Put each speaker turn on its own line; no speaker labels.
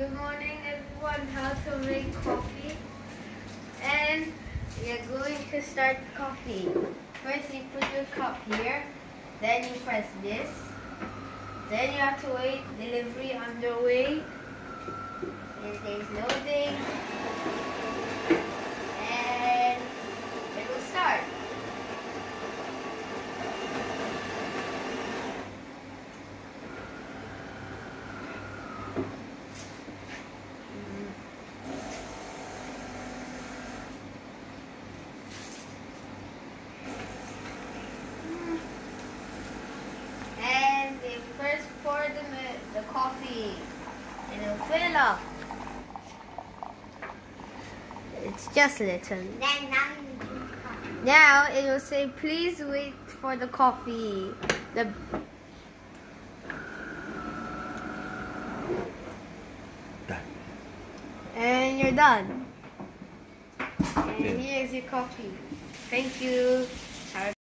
Good morning everyone, how to make coffee. And we are going to start coffee. First you put your cup here, then you press this. Then you have to wait, delivery underway. It is loading. And it will start. And they first pour the coffee and it'll fill up. It's just little. Now it will say, please wait for the coffee.
Done.
And you're done. And here's your coffee. Thank you.